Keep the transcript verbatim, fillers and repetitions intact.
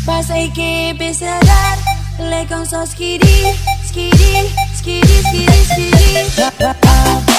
Passei que perceber, le com só skiri, skiri, skiri, skiri, skiri.